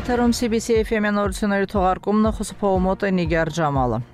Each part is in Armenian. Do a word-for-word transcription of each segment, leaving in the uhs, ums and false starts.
Եթերում C B C F M-ի նորությունների թողարկումն խուսափողոմոտ է Նիգար Ջամալը։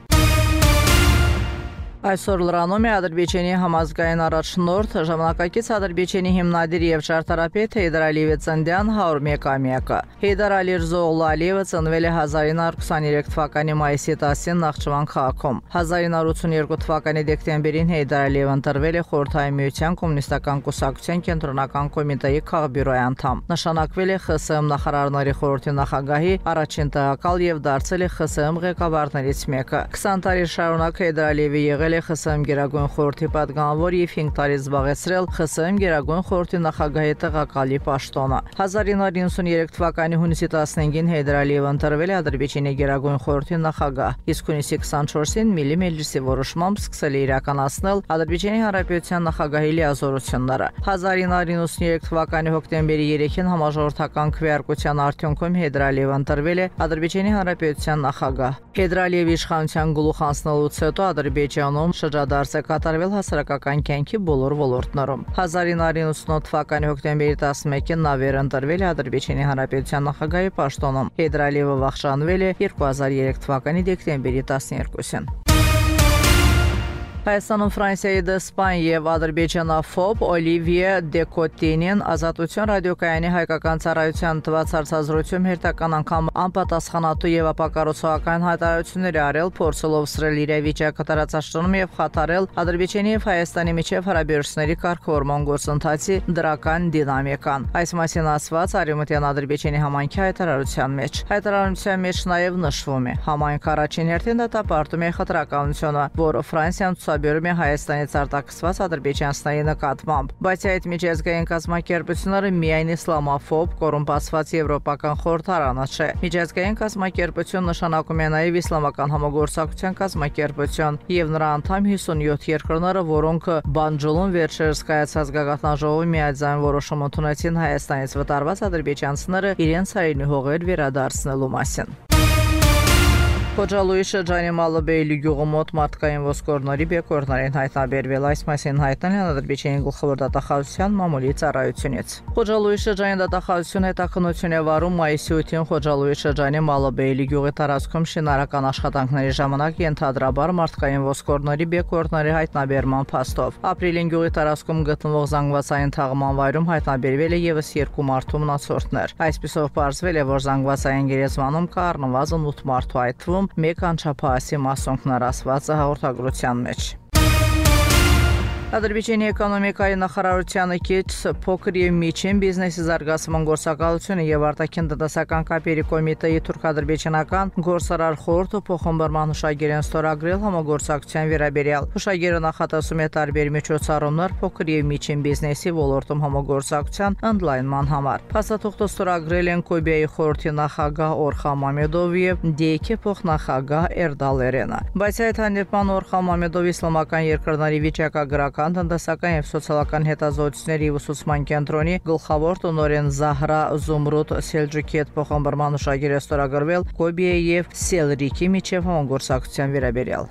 Այսօր լրանում է Ադրբեջանի համազգային առաջնորդ, ժամանակակից Ադրբեջանի հիմնադիր եւ ճարտարապետ Հեյդար Ալիևի ծննդյան հարյուրամյակը։ Հեյդար Ալի-Ռզոօղլու Ալիևը ծնվել է հազար ինը հարյուր քսաներեք թվականի մայիսի տասին Նախճիվան քաղաքում։ հազար ինը հարյուր ութսուներկու թվականի դեկտեմբերին Հեյդար Ալիևը ընտրվել է Խորհրդային Միության Կոմունիստական կուսակցության կենտրոնական կոմիտեի քաղբյուրոյի անդամ։ Նշանակվել է Խ S H M նախարարների խորհրդի նախագահի առաջին տեղակալ եւ դարձել է Խ S H M ղեկավարներից մեկը։ քսան տարի շարունակ Հեյդար Ալիևը եղել է Խ S H M Գերագույն խորհրդի պատգամավոր եւ հինգ տարի զբաղեցրել Խ S H M Գերագույն խորհրդի նախագահի տեղակալի պաշտոնը։ հազար ինը հարյուր նվաթ թվականի հունիսի տասնհինգին Հեյդար Ալիևը ընտրվել է Ադրբեջանի Գերագույն խորհրդի նախագահ, իսկ հունիսի քսանչորսին Միլի Մեջլիսի որոշմամբ սկսել է իրականացնել Ադրբեջանի Հանրապետության նախագահի լիազորությունները։ հազար ինը հարյուր նվաթ թվականի հոկտեմբերի երեքին համաժողովրդական քվեարկության արդյունքում Հեյդար Ալիևը ընտրվել է Ադրբեջանի Հանրապետության նախագահ։ Հեյդար Ալիևի իշխանության գլուխ անցնելուց հետո Ադրբեջանում շրջադարձ է կատարվել հասարակական կյանքի բոլոր ոլորտներում։ հազար ինը հարյուր ութսունութ թվականի հոկտեմբերի տասնմեկին նա վերընտրվել է Ադրբեջանի Հանրապետության նախագահի պաշտոնում։ Հեյդար Ալիևը վախճանվել է երկու հազար երեք թվականի դեկտեմբերի տասներկուսին։ Հայաստանում Ֆրանսիայի դեսպան եւ ադրբեջանաֆոբ Օլիվիե Դեկոտինին Ազատություն ռադիոկայանի հայկական ծառայության տված հարցազրույցում հերթական անգամ անպատասխանատու եւ ապակառուցողական հայտարարություններ արել, փորձելով սրել իրավիճակը տարածաշրջանում եւ խաթարել Ադրբեջանի եւ Հայաստանի միջև հարաբերությունների կարգավորման գործընթացի դրական դինամիկան։ Այս մասին ասված Արևմտյան Ադրբեջանի համայնքի հայտարարության մեջ։ Հայտարարության մեջ նաեւ նշվում է. համայնքը առաջին հերթին դատապարտում է խտրականությունը, որը Ֆրանսիան բերում է Հայաստանից արտաքսված ադրբեջանցիների նկատմամբ, բայց այդ միջազգային կազմակերպությունները միայն իսլամաֆոբ, կոռումպացված եվրոպական խորհրդարանը չէ։ Միջազգային կազմակերպություն նշանակում է նաև իսլամական համագործակցության կազմակերպություն եւ նրա անդամ հիսունյոթ երկրները, որոնք Բանջոլում վերջերս կայացած գագաթնաժողովի միաձայն որոշում ընդունեցին Հայաստանից վտարված ադրբեջանցիները իրենց հայրենի հողեր վերադարձնելու մասին։ Խոջալույի շրջանի Մալաբեյլի գյուղում մոտ մարդկային ոսկորների բեկորներին հայտնաբերվել, այս մասին հայտնել են Ադրբեջանի գլխավոր դատախազության մամուլի ծառայությունից։ Խոջալույի շրջանի դատախազությունը հետաքննություն է վարում մայիսի ութին Խոջալույի շրջանի Մալաբեյլի գյուղի տարածքում շինարարական աշխատանքների ժամանակ ենթադրաբար մարդկային ոսկորների բեկորների հայտնաբերման փաստով։ Ապրիլին գյուղի տարածքում գտնվող զանգվածային թաղման վայրում հայտնաբերվել է եւս երկու մարդու մնացորդներ։ Այսպիսով պարզվել է, որ զանգվածային գերեզմանում կա առնվազն ութ մարդու, այդ թվում մեկ անչափահասի մասոնքներ ասված է հաղորդագրության մեջ։ Ադրբեջանի էկոնոմիկայի նախարարությանը կից փոքր եւ միջին բիզնեսի զարգացման գործակալությունը եւ արտաքին տնտեսական կապերի կոմիտեի թուրք-ադրբեջանական գործարար խորհուրդը փոխհմբռնման հուշագիր են ստորագրել համագործակցության վերաբերյալ։ Հուշագիրը նախատեսում է տարբեր միջոցառումներ փոքր եւ միջին բիզնեսի ոլորտում համագործակցության ընդլայնման համար։ Փաստաթուղթը ստորագրել են Կոբիայի խորհրդի նախագահ Օրխան Մամեդով եւ դ է քե փոխնախագահ Էրդալ Էրենը։ Բայց այդ հանդիպման Օրխան Մամեդով իսլամական երկրների վիճակագրական տնտեսական եւ սոցիալական հետազոտությունների ուսուցման կենտրոնի գլխավոր տնօրեն Զահրա Զումրուտ Սելջուկի հետ փոխհմբռնման հուշագիր է ստորագրվել Կոբիայի եւ Սելրիկի միջև համագործակցության վերաբերյալ։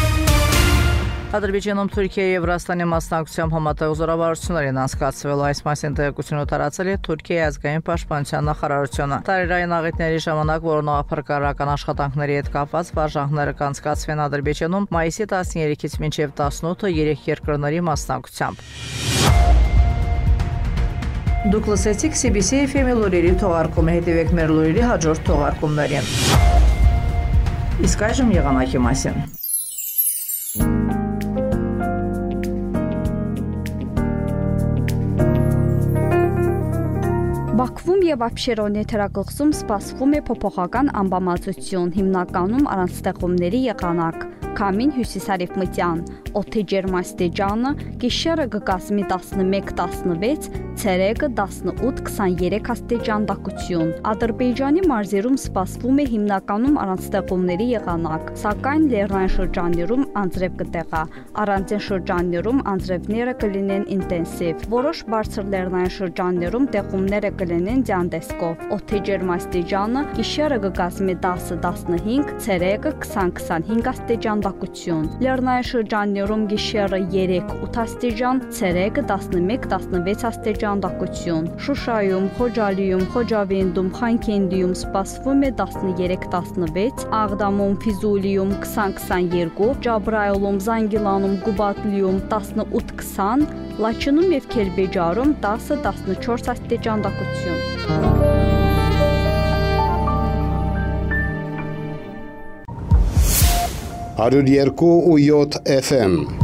Ադրբեջանում Թուրքիայի եւ Վրաստանի մասնակցությամբ համատեղ զորավարություններ են անցկացվել, այս մասին տեղեկությունը տարածել է Թուրքիայի ազգային պաշտպանության նախարարությունը։ Տարերային աղետների ժամանակ որոնողափրկարարական աշխատանքների հետ կապված վարժանքները կանցկացվեն Ադրբեջանում մայիսի տասներեքից մինչև տասնութը երեք երկրների մասնակցությամբ։ Դուք լսեցիք C B C F M-ի լուրերի թողարկումը, հետևեք մեր լուրերի հաջորդ թողարկումներին։ Իսկ այժմ եղանակի մասին։ Բաքվում եւ Աբշերոնի թերակղզում սպասվում է փոփոխական անբավարարություն, հիմնականում առանց ստեղումների եղանակ։ Քամին հյուսիսարևմտյան, օդի ջերմաստիճանը՝ գիշերը կկազմի տասնմեկ տասնվեց, ցերեկը տասնութ քսաներեք աստիճան տաքություն։ Ադրբեջանի մարզերում սպասվում է հիմնականում առանց ստեղումների եղանակ, սակայն լեռնային շրջաններում անձրև կտեղա։ Առանձին շրջաններում անձրևները կլինեն ինտենսիվ։ Որոշ բարձր լեռնային շրջաններում տեղումները կլինեն ձյանդեսկով։ Օդի ջերմաստիճանը գիշերը կկազմի տասը տասնհինգ, ցերեկը քսան քսանհինգ աստիճան տաքություն։ Լեռնային շրջաններում գիշերը երեք ութ աստիճան, ցերեկը տասնմեկ տասնվեց աստիճան տաքություն։ Շուշայում, Խոջալիում, Խոջավենդում, Խանքենդիում սպասվում է տասներեք տասնվեց, Աղդամում, Ֆիզուլիում քսան քսաներկու, Ջաբրայիլում, Զանգիլանում, Գուբատլիում տասնութ քսան, Լաչինում եւ Քելբեջարում տասը տասնչորս աստիճան տաքություն։ հարյուր երկու ու յոթ F M